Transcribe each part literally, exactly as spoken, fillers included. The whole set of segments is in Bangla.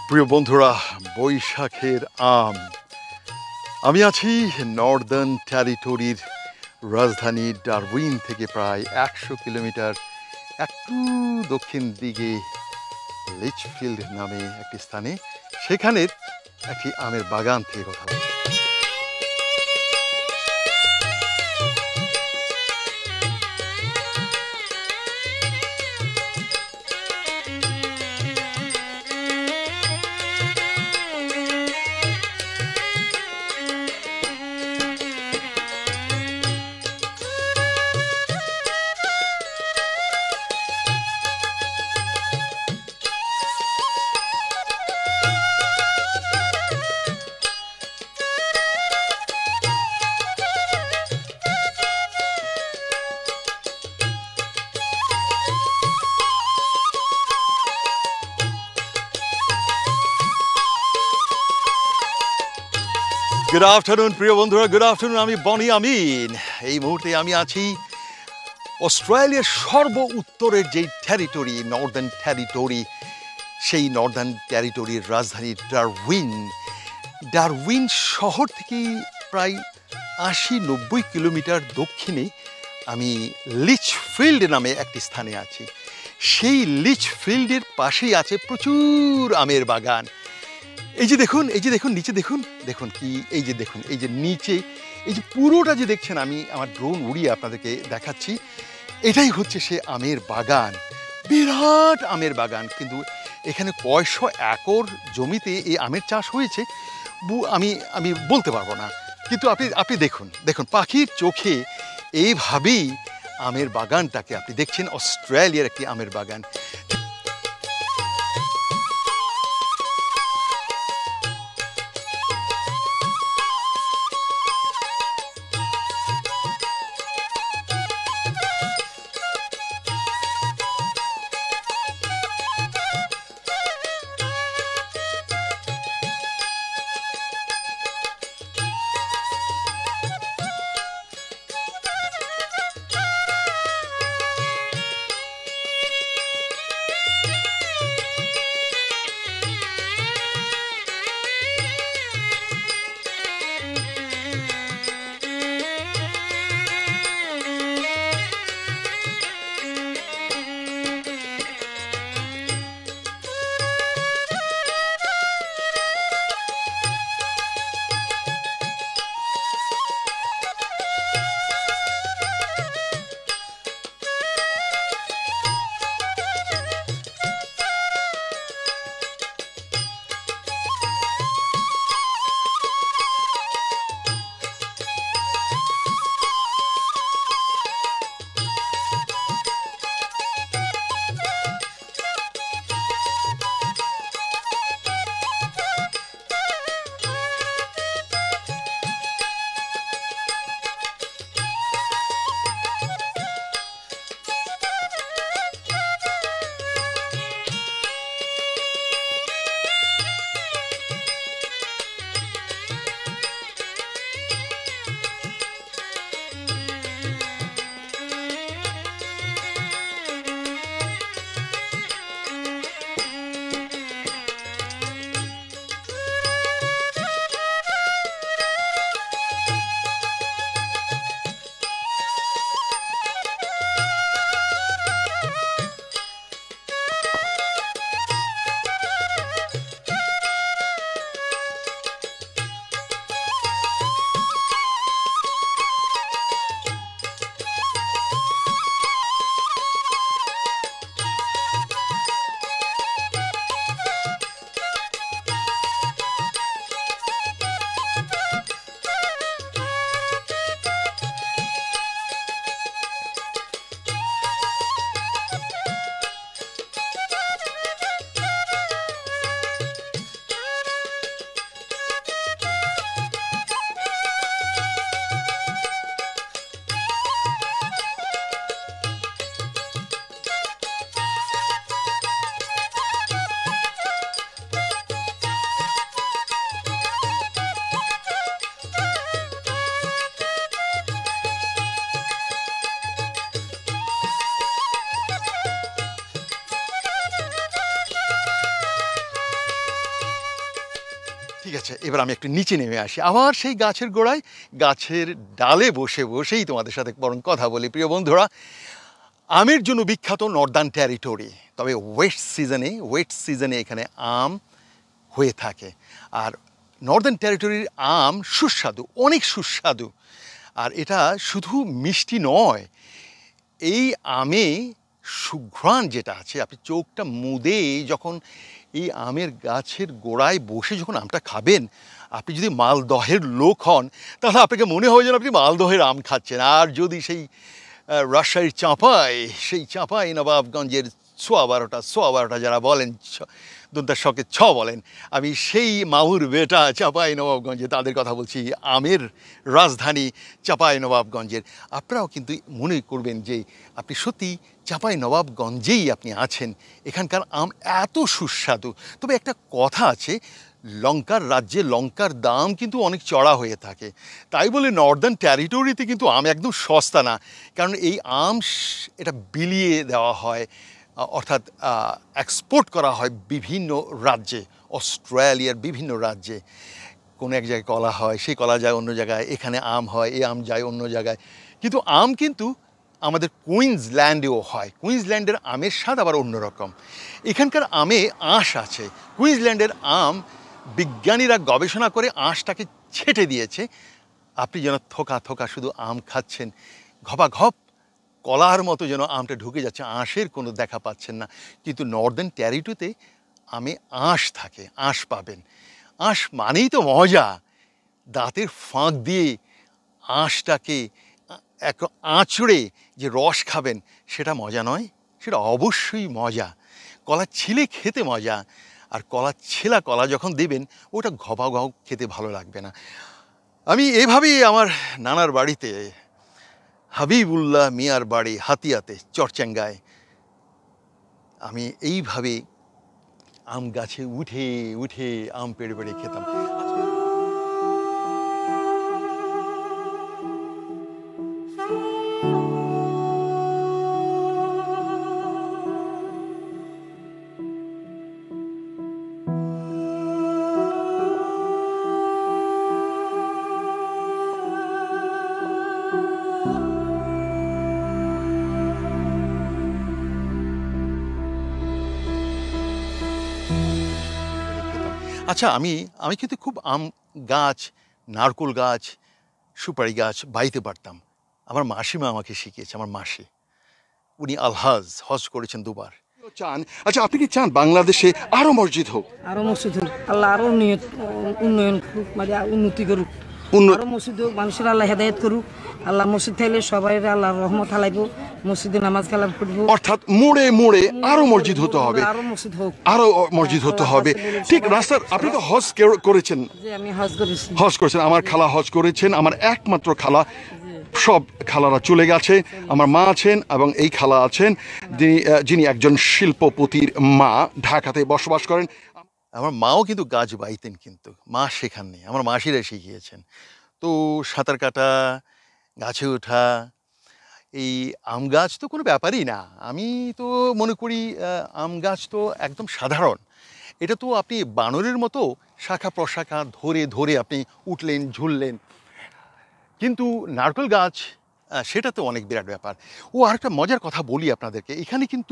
প্রিয় বন্ধুরা, বৈশাখের আম। আমি আছি নর্দার্ন টেরিটরির রাজধানী ডারউইন থেকে প্রায় একশো কিলোমিটার একটু দক্ষিণ দিকে লিচফিল্ড নামে একটি স্থানে। সেখানের একটি আমের বাগান থেকে কথা বলছি। গুড আফটারনুন প্রিয় বন্ধুরা, গুড আফটারনুন। আমি বনি আমিন। এই মুহূর্তে আমি আছি অস্ট্রেলিয়ার সর্ব উত্তরের যেই টেরিটরি, নর্দার্ন টেরিটরি, সেই নর্দার্ন টেরিটরির রাজধানী ডারউইন। ডারউইন শহর থেকে প্রায় আশি নব্বই কিলোমিটার দক্ষিণে আমি লিচফিল্ড নামে একটি স্থানে আছি। সেই লিচফিল্ডের পাশেই আছে প্রচুর আমের বাগান। এই যে দেখুন, এই যে দেখুন, নিচে দেখুন, দেখুন কি, এই যে দেখুন, এই যে নিচে, এই যে পুরোটা যে দেখছেন, আমি আমার ড্রোন উড়িয়ে আপনাদেরকে দেখাচ্ছি, এটাই হচ্ছে সে আমের বাগান। বিরাট আমের বাগান, কিন্তু এখানে কয়শো একর জমিতে এই আমের চাষ হয়েছে আমি আমি বলতে পারবো না। কিন্তু আপনি আপনি দেখুন, দেখুন পাখির চোখে এইভাবেই আমের বাগানটাকে আপনি দেখছেন, অস্ট্রেলিয়ার একটি আমের বাগান। ঠিক আছে, এবার আমি একটু নিচে নেমে আসি, আবার সেই গাছের গোড়ায় গাছের ডালে বসে বসেই তোমাদের সাথে বরং কথা বলি। প্রিয় বন্ধুরা, আমের জন্য বিখ্যাত নর্দার্ন টেরিটরি, তবে ওয়েস্ট সিজনে ওয়েট সিজনে এখানে আম হয়ে থাকে। আর নর্দার্ন টেরিটরির আম সুস্বাদু, অনেক সুস্বাদু। আর এটা শুধু মিষ্টি নয়, এই আমে সুঘ্রাণ যেটা আছে, আপনি চোখটা মুদে যখন এই আমের গাছের গোড়ায় বসে যখন আমটা খাবেন, আপনি যদি মালদহের লোক হন তাহলে আপনাকে মনে হয় যেন আপনি মালদহের আম খাচ্ছেন। আর যদি সেই রাজশাহীর চাঁপাই, সেই চাঁপাই নবাবগঞ্জের সোয়া বারোটা সোয়া বারোটা যারা বলেন, দন্তার শখে ছ বলেন, আমি সেই মাহুর বেটা চাঁপাই নবাবগঞ্জে তাদের কথা বলছি, আমের রাজধানী চাঁপাই নবাবগঞ্জের। আপনারাও কিন্তু মনে করবেন যে আপনি সত্যি চাঁপাই নবাবগঞ্জেই আপনি আছেন, এখানকার আম এত সুস্বাদু। তবে একটা কথা আছে, লঙ্কার রাজ্যে লঙ্কার দাম কিন্তু অনেক চড়া হয়ে থাকে, তাই বলে নর্দার্ন টেরিটরিতে কিন্তু আম একদম সস্তা না, কারণ এই আম এটা বিলিয়ে দেওয়া হয়, অর্থাৎ এক্সপোর্ট করা হয় বিভিন্ন রাজ্যে, অস্ট্রেলিয়ার বিভিন্ন রাজ্যে। কোনো এক জায়গায় কলা হয়, সেই কলা যায় অন্য জায়গায়, এখানে আম হয়, এই আম যায় অন্য জায়গায়। কিন্তু আম কিন্তু আমাদের কুইন্সল্যান্ডেও হয়, কুইন্সল্যান্ডের আমের স্বাদ আবার অন্যরকম। এখানকার আমে আঁশ আছে, কুইন্সল্যান্ডের আম বিজ্ঞানীরা গবেষণা করে আঁশটাকে ছেটে দিয়েছে, আপনি যেন থোকা থোকা শুধু আম খাচ্ছেন, ঘপাঘপ কলার মতো যেন আমটা ঢুকে যাচ্ছে, আঁশের কোনো দেখা পাচ্ছেন না। কিন্তু নর্দার্ন টেরিটরিতে আমে আঁশ থাকে, আঁশ পাবেন। আঁশ মানেই তো মজা, দাঁতের ফাঁক দিয়ে আঁশটাকে এক আঁচড়ে যে রস খাবেন, সেটা মজা নয়, সেটা অবশ্যই মজা। কলা ছিলে খেতে মজা, আর কলা ছেলা কলা যখন দেবেন ওটা ঘপা ঘপ খেতে ভালো লাগবে না। আমি এভাবেই আমার নানার বাড়িতে, হাবিবুল্লাহ মিয়ার বাড়ি হাতিয়াতে চরচ্যাঙ্গায়, আমি এইভাবে আম গাছে উঠে উঠে আম পেড়ে পেড়ে খেতাম। আচ্ছা, আমি আমি কিন্তু খুব আম গাছ, নারকেল গাছ, সুপারি গাছ বাইতে পারতাম। আমার মাসিমা আমাকে শিখিয়েছে, আমার মাসি, উনি আলহাজ, হজ করেছেন দুবার। চান, আচ্ছা আপনি কি চান বাংলাদেশে আরো মসজিদ হোক? আরো মসজিদ হোক, আল্লাহ আরো উন্নয়ন করুক, মানে উন্নতি করুক, আরো মসজিদ হোক, মানুষের আল্লাহ হেদায়েত করুক। আল্লাহ মসজিদ থাইলে সবাই আল্লাহ রহমত হালাইব, মসজিদে নামাজ কালাম পড়বো। অর্থাৎ মোড়ে মোড়ে আরো মসজিদ হতে হবে, আরো মসজিদ হোক, আরো মসজিদ হতে হবে। ঠিক রাস্তার, আপনি তো হজ করেছেন? যে আমি হজ করেছি। হজ করেছেন, আমার খালা হজ করেছেন, আমার একমাত্র খালা, সব খালারা চলে গেছে, আমার মা আছেন এবং এই খালা আছেন যিনি যিনি একজন শিল্পপতির মা, ঢাকাতে বসবাস করেন। আমার মাও কিন্তু গাছ বাইতেন, কিন্তু মা শেখাননি, আমার মাসিরা শিখিয়েছেন। তো সাঁতার কাটা, গাছে ওঠা, এই আম গাছ তো কোনো ব্যাপারই না। আমি তো মনে করি আম গাছ তো একদম সাধারণ, এটা তো আপনি বানরের মতো শাখা প্রশাখা ধরে ধরে আপনি উঠলেন, ঝুললেন। কিন্তু নারকেল গাছ সেটা তো অনেক বিরাট ব্যাপার। ও আরেকটা মজার কথা বলি আপনাদেরকে, এখানে কিন্তু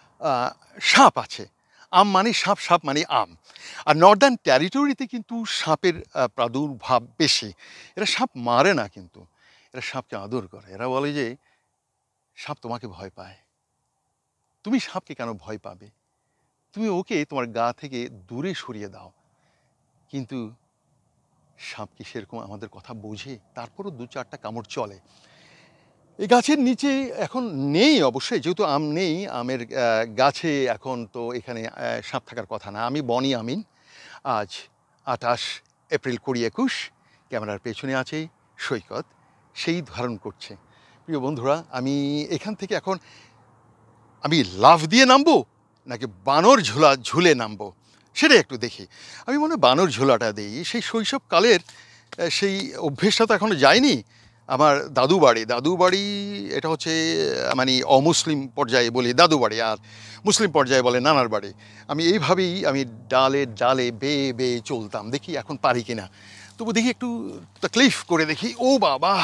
সাপ আছে। আম মানে সাপ, সাপ মানে আম। আর নর্দার্ন টেরিটরিতে কিন্তু সাপের প্রাদুর্ভাব বেশি। এরা সাপ মারে না, কিন্তু এরা সাপকে আদর করে। এরা বলে যে সাপ তোমাকে ভয় পায়, তুমি সাপকে কেন ভয় পাবে, তুমি ওকে তোমার গা থেকে দূরে সরিয়ে দাও। কিন্তু সাপ কি সেরকম আমাদের কথা বোঝে? তারপরও দু চারটা কামড় চলে। এই গাছের নিচে এখন নেই অবশ্যই, যেহেতু আম নেই, আমের গাছে এখন তো এখানে সাপ থাকার কথা না। আমি বনি আমিন, আজ আঠাশ এপ্রিল কুড়ি একুশ, ক্যামেরার পেছনে আছে সৈকত, সেই ধারণ করছে। প্রিয় বন্ধুরা, আমি এখান থেকে এখন আমি লাফ দিয়ে নামবো নাকি বানর ঝোলা ঝুলে নামবো সেটা একটু দেখি। আমি মনে বানর ঝোলাটা দিই, সেই শৈশবকালের সেই অভ্যেসটা তো এখনো যায়নি। আমার দাদু বাড়ি দাদু বাড়ি এটা হচ্ছে মানে অমুসলিম পর্যায়ে বলি দাদু বাড়ি, আর মুসলিম পর্যায়ে বলে নানার বাড়ি। আমি এইভাবেই আমি ডালে ডালে বেয়ে বেয়ে চলতাম, দেখি এখন পারি কিনা। তবু দেখি একটু তকলিফ করে দেখি, ও বাবা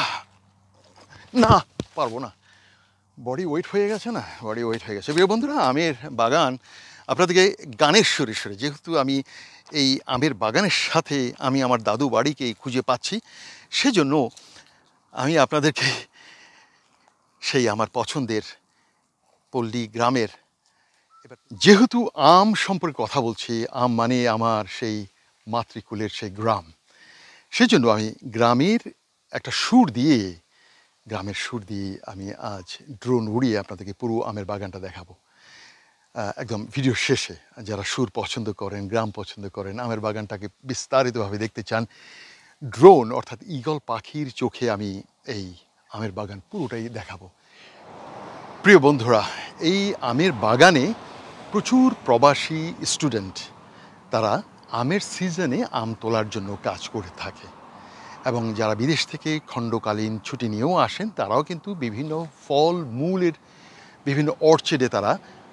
না পারবো না, বডি ওয়েট হয়ে গেছে না, বডি ওয়েট হয়ে গেছে। প্রিয় বন্ধুরা, আমের বাগান আপনাদেরকে গানের সুরে সুরে, যেহেতু আমি এই আমের বাগানের সাথে আমি আমার দাদু বাড়িকে খুঁজে পাচ্ছি, সেজন্য আমি আপনাদেরকে সেই আমার পছন্দের পল্লী গ্রামের, যেহেতু আম সম্পর্কে কথা বলছি, আম মানে আমার সেই মাতৃকুলের সেই গ্রাম, সেজন্য আমি গ্রামের একটা সুর দিয়ে গ্রামের সুর দিয়ে আমি আজ ড্রোন উড়িয়ে আপনাদেরকে পুরো আমের বাগানটা দেখাবো একদম ভিডিও শেষে। যারা সুর পছন্দ করেন, গ্রাম পছন্দ করেন, আমের বাগানটাকে বিস্তারিতভাবে দেখতে চান, ড্রোন অর্থাৎ ঈগল পাখির চোখে আমি এই আমের বাগান পুরোটাই দেখাবো। প্রিয় বন্ধুরা, এই আমের বাগানে প্রচুর প্রবাসী স্টুডেন্ট, তারা আমের সিজনে আম তোলার জন্য কাজ করে থাকে, এবং যারা বিদেশ থেকে খণ্ডকালীন ছুটি নিয়েও আসেন, তারাও কিন্তু বিভিন্ন ফল মূলের বিভিন্ন অর্চিডে তারা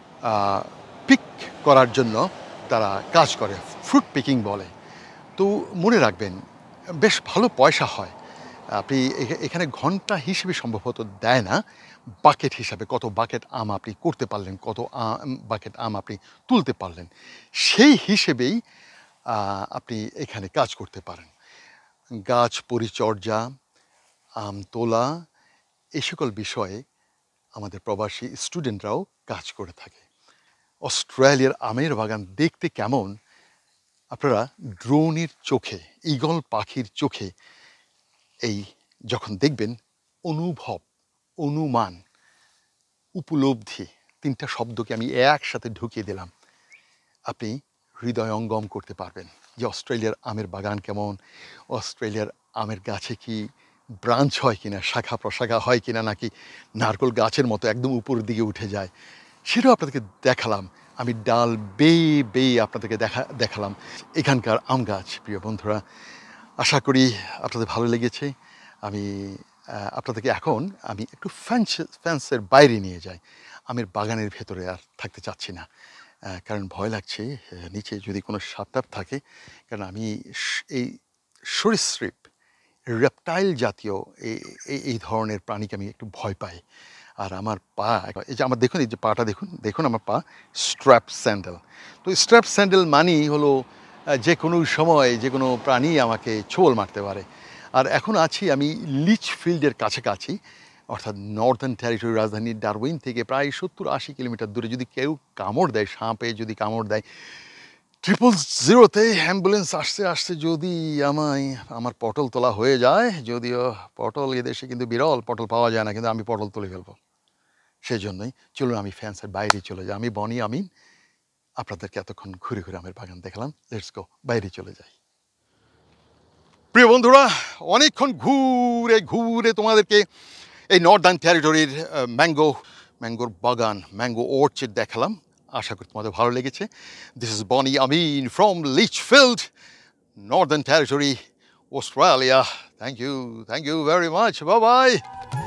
পিক করার জন্য তারা কাজ করে, ফ্রুট পিকিং বলে। তো মনে রাখবেন, বেশ ভালো পয়সা হয়। আপনি এখানে ঘন্টা হিসেবে সম্ভবত দেয় না, বাকেট হিসাবে কত বাকেট আম আপনি করতে পারলেন, কত বাকেট আম আপনি তুলতে পারলেন, সেই হিসেবেই আপনি এখানে কাজ করতে পারেন। গাছ পরিচর্যা, আম তোলা, এই সকল বিষয়ে আমাদের প্রবাসী স্টুডেন্টরাও কাজ করে থাকে। অস্ট্রেলিয়ার আমের বাগান দেখতে কেমন, আপনারা ড্রোনের চোখে, ঈগল পাখির চোখে এই যখন দেখবেন, অনুভব, অনুমান, উপলব্ধি, তিনটা শব্দকে আমি একসাথে ঢুকিয়ে দিলাম, আপনি হৃদয়ঙ্গম করতে পারবেন যে অস্ট্রেলিয়ার আমের বাগান কেমন, অস্ট্রেলিয়ার আমের গাছে কি ব্রাঞ্চ হয় কিনা, শাখা প্রশাখা হয় কিনা, নাকি নারকেল গাছের মতো একদম উপরের দিকে উঠে যায়, সেটাও আপনাদেরকে দেখালাম। আমি ডাল বেয়ে বেয়ে আপনাদেরকে দেখা দেখালাম এখানকার আম গাছ। প্রিয় বন্ধুরা, আশা করি আপনাদের ভালো লেগেছে। আমি আপনাদেরকে এখন আমি একটু ফ্যান্স ফ্যান্সের বাইরে নিয়ে যাই, আমের বাগানের ভেতরে আর থাকতে চাচ্ছি না, কারণ ভয় লাগছে নিচে যদি কোনো সাপ টাপ থাকে, কারণ আমি এই সরীসৃপ, রেপটাইল জাতীয় এই এই ধরনের প্রাণীকে আমি একটু ভয় পাই। আর আমার পা, এই যে আমার দেখুন, এই যে পাটা দেখুন, দেখুন আমার পা স্ট্র্যাপ স্যান্ডেল। তো স্ট্র্যাপ স্যান্ডেল মানেই হলো যে কোনো সময় যে কোনো প্রাণী আমাকে ছোবল মারতে পারে। আর এখন আছি আমি লিচফিল্ডের কাছাকাছি, অর্থাৎ নর্দার্ন টেরিটরি, রাজধানী ডারউইন থেকে প্রায় সত্তর আশি কিলোমিটার দূরে। যদি কেউ কামড় দেয়, সাপে যদি কামড় দেয়, ট্রিপল জিরোতে অ্যাম্বুলেন্স আসতে আসতে যদি আমায় আমার পটল তোলা হয়ে যায়, যদিও পটল এদেশে কিন্তু বিরল, পটল পাওয়া যায় না, কিন্তু আমি পটল তুলে ফেলবো। সেই জন্যই চলুন আমি ফ্যান্সের বাইরে চলে যাই। আমি বনি আমিন, আপনাদেরকে এতক্ষণ ঘুরে ঘুরে আমের বাগান দেখালাম। লেটস গো, বাইরে চলে যাই। প্রিয় বন্ধুরা, অনেকক্ষণ ঘুরে ঘুরে তোমাদেরকে এই নর্দার্ন টেরিটরির ম্যাঙ্গো ম্যাঙ্গোর বাগান, ম্যাঙ্গো অর্চিড দেখালাম। আশা করি তোমাদের ভালো লেগেছে। This is Bonnie Amin from Litchfield, northern territory, Australia. Thank you, thank you very much. Bye by.